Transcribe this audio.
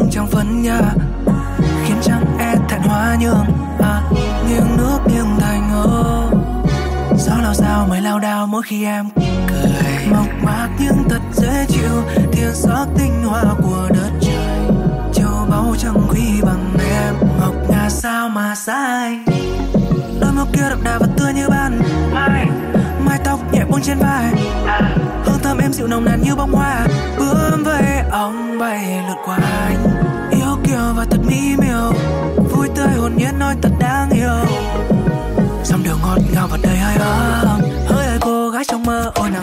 trong phấn nhà, khiến trăng e thẹn hoa nhường. Nghiêng nước nghiêng thành hồ, gió lao sao mây lao đao mỗi khi em cười. Mộc mạc nhưng thật dễ chịu, thiên sắc tinh hoa của đất trời. Châu báu chẳng quý bằng em, ngọc ngà sao mà sai. Đôi môi kia đậm đà và tươi như ban mai, mái tóc nhẹ buông trên vai, hương thơm em dịu nồng nàn như bông hoa. Bướm với ong bay lượn qua anh, yêu kiều và thật mỹ miều, vui tươi hồn nhiên nói thật đáng yêu. Dòng đường ngọt ngào và đầy hơi ấm, hỡi ơi cô gái trong mơ ôi